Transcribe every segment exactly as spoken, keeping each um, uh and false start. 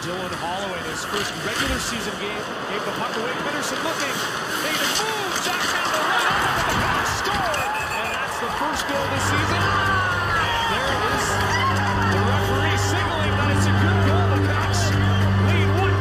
Dylan Holloway, his first regular season game, gave the puck away. Pettersson looking, made a move, Jack Campbell right on it, the pass, scored! And that's the first goal this season. And there is the referee signaling that it's a good goal. The Canucks lead one.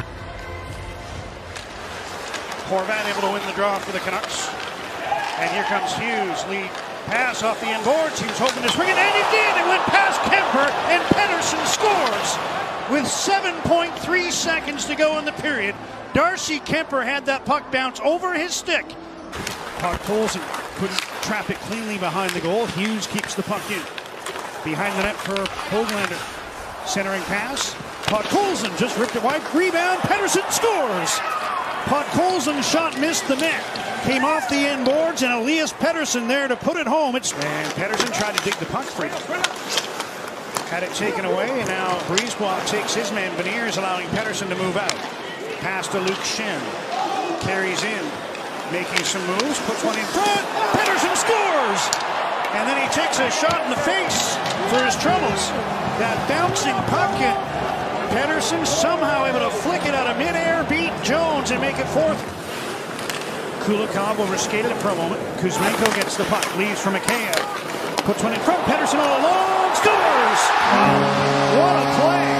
Horvat able to win the draw for the Canucks. And here comes Hughes, lead pass off the end boards. He was hoping to swing it, and he did! It went past Kemper, and Pettersson scores! With seven point three seconds to go in the period, Darcy Kemper had that puck bounce over his stick. Podkolzin couldn't trap it cleanly behind the goal. Hughes keeps the puck in. Behind the net for Hoglander. Centering pass. Podkolzin just ripped it wide. Rebound. Pettersson scores! Podkolzin's shot missed the net. Came off the end boards, and Elias Pettersson there to put it home. It's and Pettersson tried to dig the puck free. Had it taken away, and now Brisebois takes his man Beniers, allowing Pettersson to move out. Pass to Luke Schenn. Carries in, making some moves, puts one in front. Pettersson scores! And then he takes a shot in the face for his troubles. That bouncing puck, and Pettersson somehow able to flick it out of midair, beat Jones, and make it fourth. Kulikov overskated it for a moment. Kuzmenko gets the puck, leaves for Mikheyev. Puts one in front, Pettersson all alone, scores! What a play!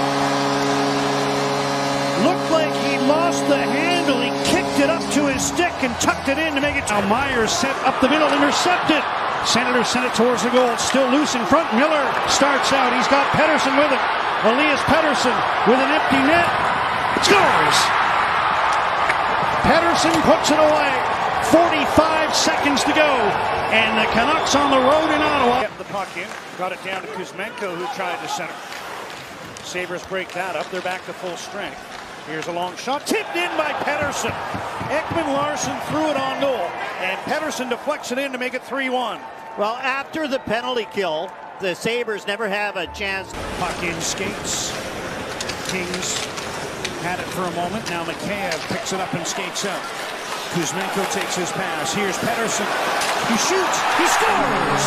Looked like he lost the handle, he kicked it up to his stick and tucked it in to make it. Now Myers set up the middle, intercepted. Senator sent it towards the goal, it's still loose in front. Miller starts out, he's got Pettersson with him. Elias Pettersson with an empty net, scores! Pettersson puts it away. forty-five seconds to go, and the Canucks on the road in Ottawa. Kept the puck in, got it down to Kuzmenko, who tried to center. Sabres break that up, they're back to full strength. Here's a long shot, tipped in by Pettersson. Ekman-Larsson threw it on goal, and Pettersson deflects it in to make it three one. Well, after the penalty kill, the Sabres never have a chance. Puck in skates. Kings had it for a moment, now Mikheyev picks it up and skates out. Kuzmenko takes his pass. Here's Pettersson. He shoots. He scores!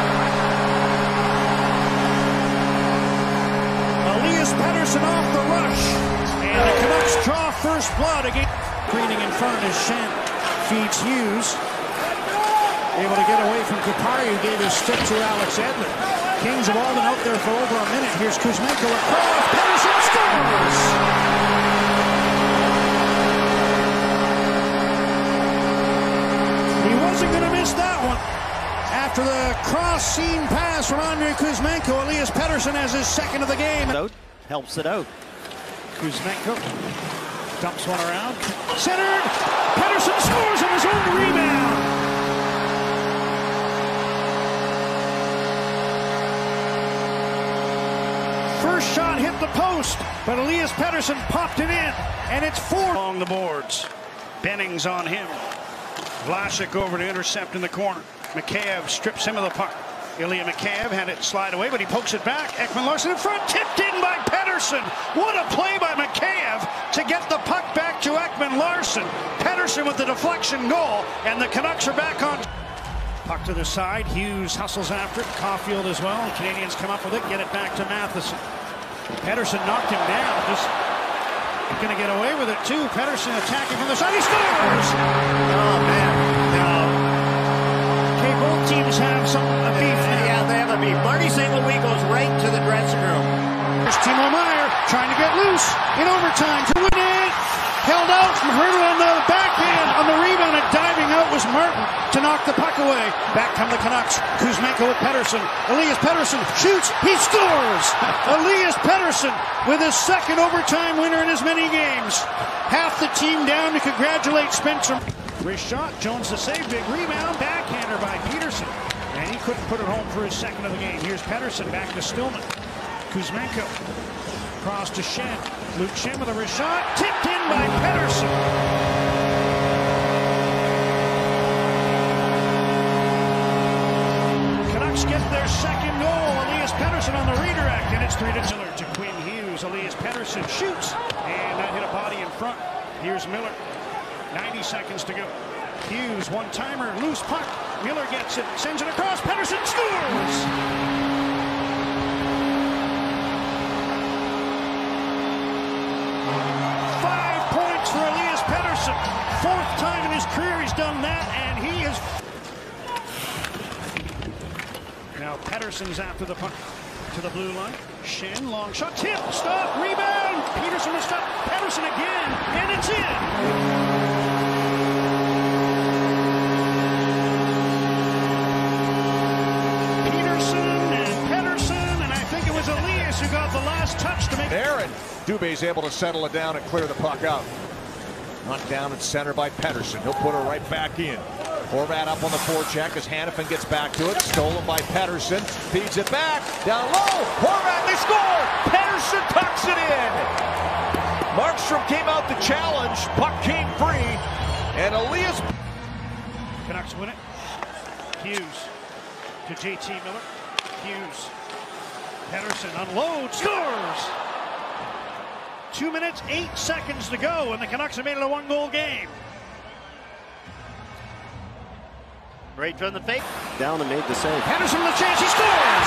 Elias Pettersson off the rush. And the Canucks draw first blood again. Greening in front as Schenn feeds Hughes. Able to get away from Kupari, who gave his stick to Alex Edler. Kings have all been out there for over a minute. Here's Kuzmenko across. Pettersson scores! Wasn't going to miss that one. After the cross-seam pass from Andrei Kuzmenko, Elias Pettersson has his second of the game. Helps it out. Kuzmenko dumps one around. Centered. Pettersson scores on his own rebound. First shot hit the post, but Elias Pettersson popped it in, and it's four along the boards. Benning's on him. Vlasic over to intercept in the corner. Mikheyev strips him of the puck. Ilya Mikheyev had it slide away, but he pokes it back. Ekman-Larsson in front, tipped in by Pettersson. What a play by Mikheyev to get the puck back to Ekman-Larsson. Pettersson with the deflection goal, and the Canucks are back on. Puck to the side, Hughes hustles after it. Caulfield as well. The Canadians come up with it, get it back to Matheson. Pettersson knocked him down. Just going to get away with it too. Pettersson attacking from the side. He scores! Oh man, no. Okay, both teams have some a beef now. Yeah, they have a beef. Marty Saint Louis goes right to the dressing room. There's Timo Meier trying to get loose in overtime to win it. Held out from Hertl on the backhand. On the rebound and diving out was Martin to knock the puck away. Back come the Canucks. Kuzmenko with Pettersson. Elias Pettersson shoots. He scores! Elias Pettersson with his second overtime winner in as many games. Half the team down to congratulate Spencer. Wrist shot. Jones to save. Big rebound. Backhander by Peterson. And he couldn't put it home for his second of the game. Here's Pettersson back to Stillman. Kuzmenko. Cross to Schenn. Luke Schenn with a wrist shot. Tipped in by Pettersson. Canucks get their second goal. Elias Pettersson on the redirect, and it's three to Miller to Quinn Hughes. Elias Pettersson shoots, and that hit a body in front. Here's Miller. ninety seconds to go. Hughes, one-timer, loose puck. Miller gets it, sends it across. Pettersson scores! that, and he is... Now Pettersson's after the puck to the blue line. Schenn, long shot, tip, stop, rebound. Peterson will stop. Pettersson again, and it's in. Peterson and Pettersson, and I think it was Elias who got the last touch to make... There, and Dubé's able to settle it down and clear the puck out. Knocked down at center by Pettersson. He'll put her right back in. Horvat up on the forecheck as Hanifin gets back to it. Stolen by Pettersson. Feeds it back. Down low. Horvat, they score! Pettersson tucks it in. Markstrom came out to challenge. Puck came free. And Elias... Canucks win it. Hughes to J T Miller. Hughes. Pettersson unloads. Scores! Two minutes, eight seconds to go, and the Canucks have made it a one-goal game. Right from the fake. Down and made the save. Pettersson with a chance, he scores!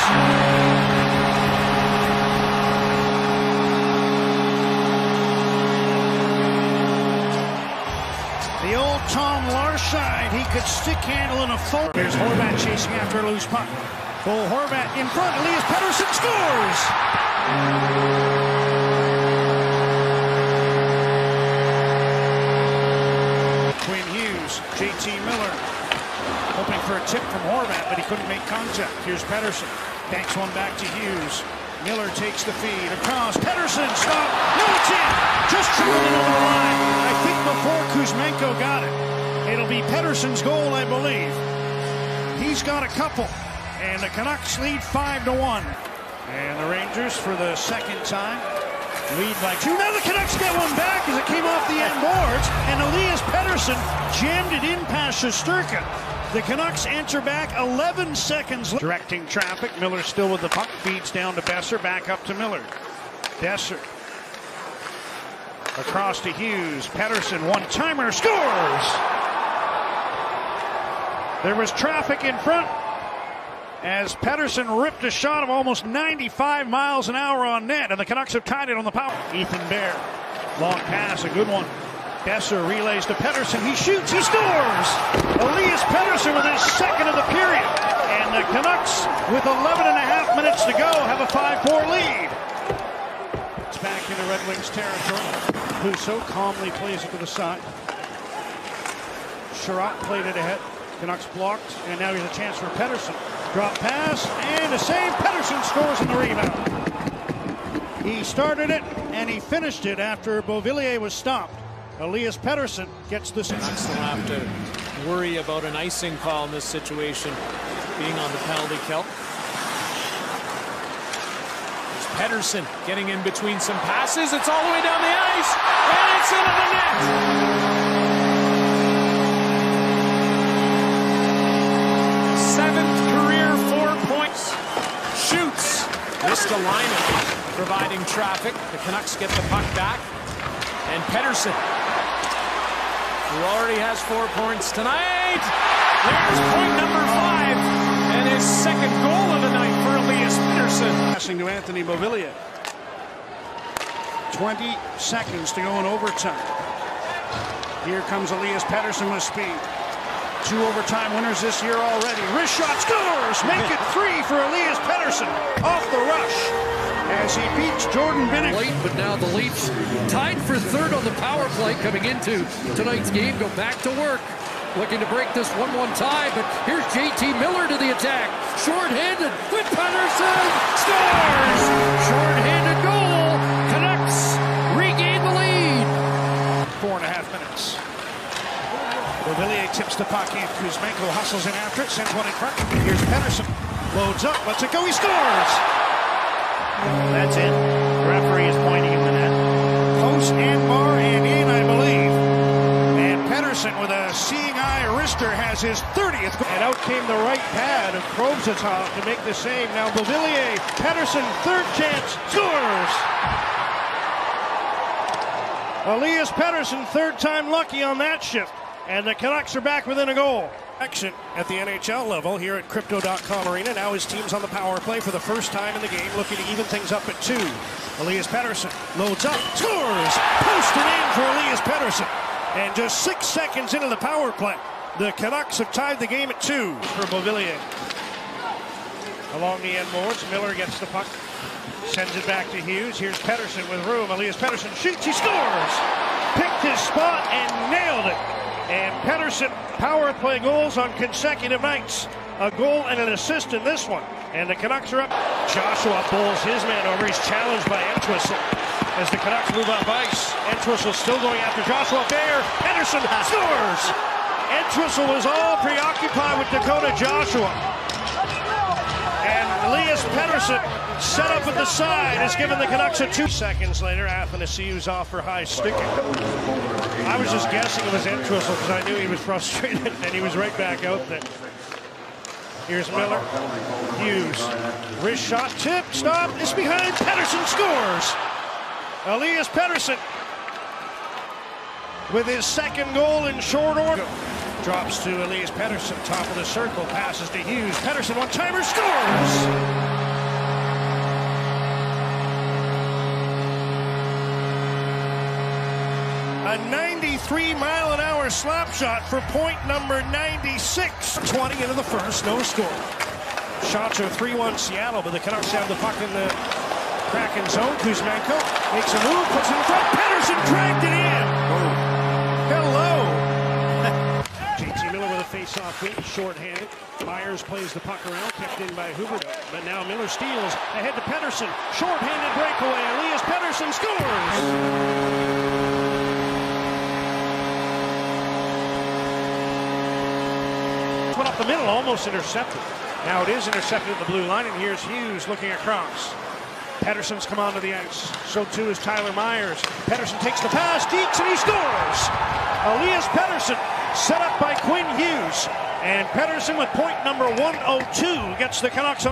The old Tom Larside, he could stick handle in a full. Here's Horvat chasing after a loose puck. Cole Horvat in front, Elias Pettersson scores! J T Miller hoping for a tip from Horvat, but he couldn't make contact. Here's Pettersson. Banks one back to Hughes. Miller takes the feed across. Pettersson, stop. No, it's in. Just trickled into the line. I think before Kuzmenko got it. It'll be Pettersson's goal, I believe. He's got a couple. And the Canucks lead five to one. And the Rangers, for the second time, lead by two. Now the Canucks get one back as it came off the end boards, and Elias Pettersson jammed it in past Shesterkin. The Canucks enter back eleven seconds. Directing traffic. Miller still with the puck. Feeds down to Boeser. Back up to Miller. Boeser. Across to Hughes. Pettersson. One-timer. Scores! There was traffic in front as Pettersson ripped a shot of almost ninety-five miles an hour on net, and the Canucks have tied it on the power. Ethan Bear, long pass, a good one. Boeser relays to Pettersson, he shoots, he scores! Elias Pettersson with his second of the period, and the Canucks, with eleven and a half minutes to go, have a five four lead. It's back into Red Wings territory. Husso calmly plays it to the side. Sherratt played it ahead. Canucks blocked, and now here's a chance for Pettersson. Drop pass, and a save. Pettersson scores in the rebound. He started it, and he finished it after Beauvillier was stopped. Elias Pettersson gets the... Canucks will have to worry about an icing call in this situation, being on the penalty kill. There's Pettersson getting in between some passes. It's all the way down the ice, and it's into the net. Seventh career four points. Shoots. Missed the lineup, providing traffic. The Canucks get the puck back. And Pettersson, who already has four points tonight. There's point number five. And his second goal of the night for Elias Pettersson. Passing to Anthony Beauvillier. twenty seconds to go in overtime. Here comes Elias Pettersson with speed. Two overtime winners this year already. Wrist shot scores! Make it three for Elias Pettersson off the rush as he beats Jordan Binnington. Late, but now the Leafs tied for third on the power play coming into tonight's game. Go back to work. Looking to break this one one tie, but here's J T Miller to the attack. Short-handed with Pettersson. Scores! Short-handed goal. Canucks regain the lead. Four and a half minutes. Beauvillier tips the puck in. Kuzmenko hustles in after it, sends one in front. Here's Pettersson. Loads up, lets it go, he scores! That's it. The referee is pointing in the net. Post and bar and in, I believe. And Pettersson with a seeing eye wrister has his thirtieth goal. And out came the right pad of Probzhatov to make the save. Now Beauvillier, Pettersson, third chance, scores! Elias Pettersson, third time lucky on that shift. And the Canucks are back within a goal. Action at the N H L level here at Crypto dot com Arena. Now his team's on the power play for the first time in the game, looking to even things up at two. Elias Pettersson loads up, scores! Posted in for Elias Pettersson. And just six seconds into the power play, The Canucks have tied the game at two for Beauvillier. Along the end boards, Miller gets the puck, sends it back to Hughes. Here's Pettersson with room. Elias Pettersson shoots, he scores! Picked his spot and nailed it. And Pettersson, power play goals on consecutive nights. A goal and an assist in this one. And the Canucks are up. Joshua bowls his man over. He's challenged by Entwistle. As the Canucks move up ice, Entwistle still going after Joshua Bear. Pettersson scores! Entwistle was all preoccupied with Dakota Joshua. And Elias Pettersson, set up at the side, has given the Canucks a two. Seconds later, Athanasiou's off for high sticking. I was just guessing it was Entwistle because I knew he was frustrated, and he was right back out there. Here's Miller. Hughes. Wrist shot, tip, stop. It's behind. Pettersson scores. Elias Pettersson with his second goal in short order. Drops to Elias Pettersson, top of the circle, passes to Hughes. Pettersson, one-timer, scores! A ninety-three mile an hour slap shot for point number ninety-six. twenty into the first, no score. Shots are three one Seattle, but the Canucks have the puck in the Kraken zone. Kuzmenko makes a move, puts it in front. Pettersson dragged it in. Hello. J T Miller with a face-off win, short-handed. Myers plays the puck around, kept in by Huberdeau. But now Miller steals ahead to Pettersson. Short-handed breakaway. Elias Pettersson scores. Went up the middle, almost intercepted. Now it is intercepted at the blue line, and here's Hughes looking across. Pettersson's come onto the ice. So too is Tyler Myers. Pettersson takes the pass, deeks, and he scores! Elias Pettersson, set up by Quinn Hughes. And Pettersson with point number one oh two gets the Canucks on.